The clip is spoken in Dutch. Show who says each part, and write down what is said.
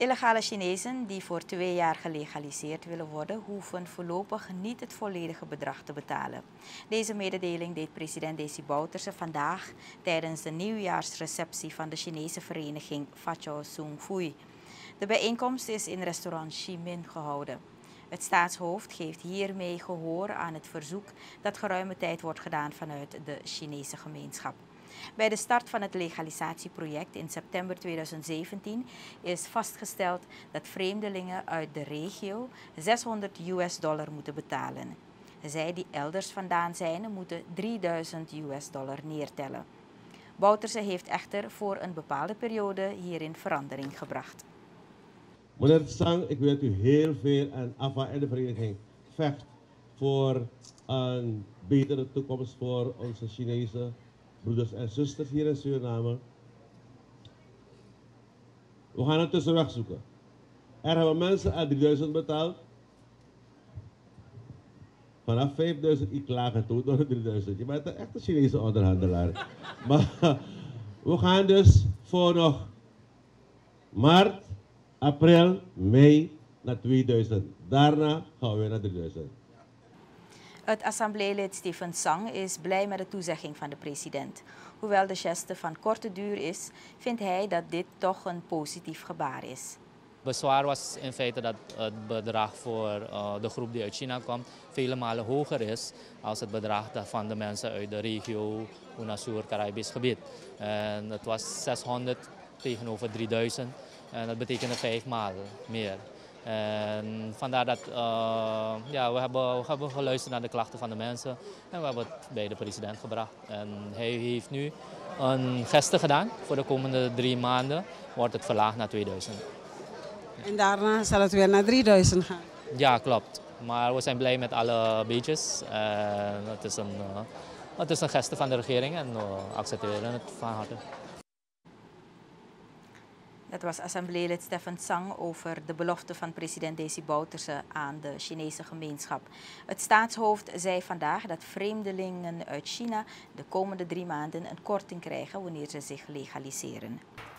Speaker 1: Illegale Chinezen die voor 2 jaar gelegaliseerd willen worden, hoeven voorlopig niet het volledige bedrag te betalen. Deze mededeling deed president Desi Bouterse vandaag tijdens de nieuwjaarsreceptie van de Chinese vereniging Fat-Chao Sung Fui. De bijeenkomst is in restaurant Chi Minh gehouden. Het staatshoofd geeft hiermee gehoor aan het verzoek dat geruime tijd wordt gedaan vanuit de Chinese gemeenschap. Bij de start van het legalisatieproject in september 2017 is vastgesteld dat vreemdelingen uit de regio $600 moeten betalen. Zij die elders vandaan zijn, moeten $3000 neertellen. Bouterse heeft echter voor een bepaalde periode hierin verandering gebracht.
Speaker 2: Meneer Tsang, ik weet u heel veel en AFA en de vereniging vecht voor een betere toekomst voor onze Chinese broeders en zusters hier in Suriname. We gaan een tussenweg zoeken. Er hebben mensen aan 3000 betaald. Vanaf 5000 ik klagen toe door 3000. Je bent een echte Chinese onderhandelaar. Maar we gaan dus voor nog maart, april, mei naar 2000. Daarna gaan we weer naar 3000.
Speaker 1: Het assembleelid Stephen Tsang is blij met de toezegging van de president. Hoewel de geste van korte duur is, vindt hij dat dit toch een positief gebaar is.
Speaker 3: Bezwaar was in feite dat het bedrag voor de groep die uit China komt vele malen hoger is als het bedrag van de mensen uit de regio UNASUR-Caribisch gebied. En het was 600 tegenover 3000 en dat betekende 5 maal meer. En vandaar dat we hebben geluisterd naar de klachten van de mensen en we hebben het bij de president gebracht. En hij heeft nu een geste gedaan. Voor de komende 3 maanden wordt het verlaagd naar 2000.
Speaker 4: En daarna zal het weer naar 3000 gaan?
Speaker 3: Ja, klopt. Maar we zijn blij met alle beetjes. Het is een geste van de regering en we accepteren het van harte.
Speaker 1: Dat was assembleelid Stephen Tsang over de belofte van president Desi Bouterse aan de Chinese gemeenschap. Het staatshoofd zei vandaag dat vreemdelingen uit China de komende 3 maanden een korting krijgen wanneer ze zich legaliseren.